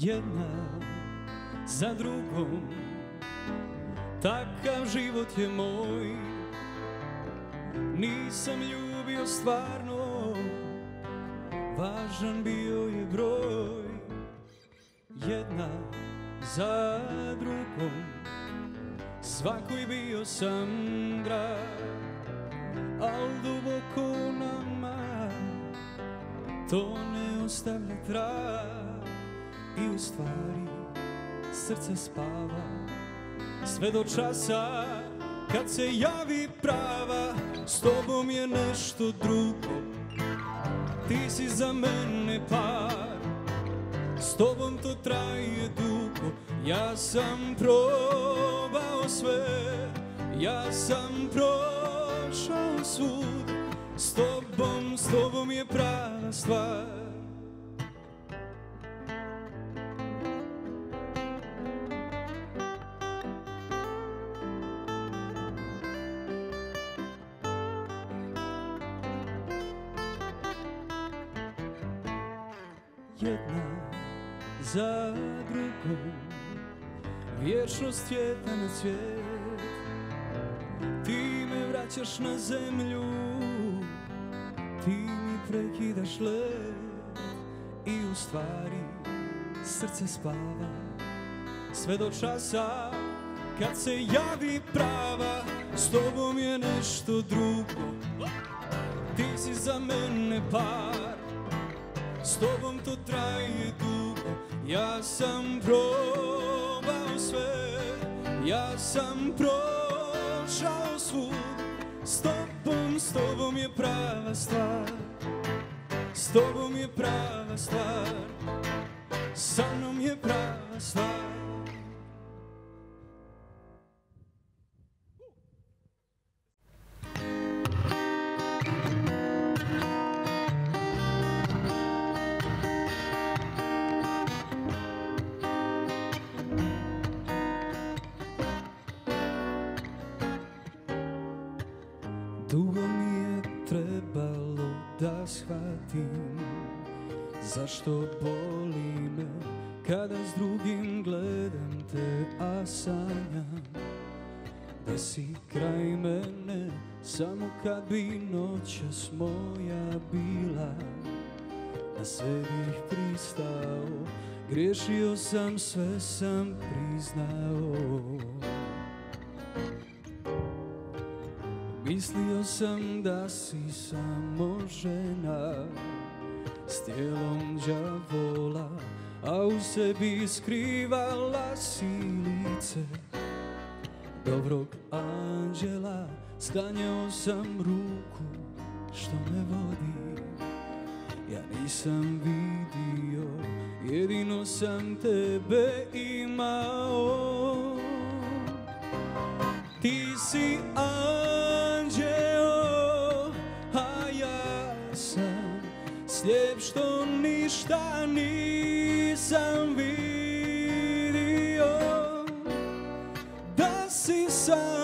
jedna za drugom. Takav život je moj, nisam ljubio stvarno, važan bio je broj. Jedna za drugom, svakoj bio sam drag, al duboko nama to ne ostavlja trag. I u stvari srce spava sve do časa kad se javi prava. S tobom je nešto drugo, ti si za mene par, s tobom to traje dugo. Ja sam probao sve, ja sam prošao svud, s tobom je prava stvar. Jedna za drugom, vječnost svijeta na svijet. Ti me vraćaš na zemlju, ti mi prekidaš let. I u stvari srce spava sve do časa kad se javi prava. S tobom je nešto drugo, ti si za mene par, s tobom to traje dugo. Ja sam probao sve, ja sam prošao svud, s tobom je prava stvar, s tobom je prava stvar, sa mnom je prava stvar. Dugo mi je trebalo da shvatim zašto boli me kada s drugim gledam te, a sanjam da si kraj mene. Samo kad bi noćas moja bila, na sve bih pristao. Griješio sam, sve sam priznao. Mislio sam da si samo žena s tijelom đavola, a u sebi skrivala si lice dobrog anđela. Sklanjao sam ruku što me vodi, ja nisam vidio, jedino sam tebe imao. Ti si anđeo, a ja sam slijep što ništa nisam vidio. Da si sam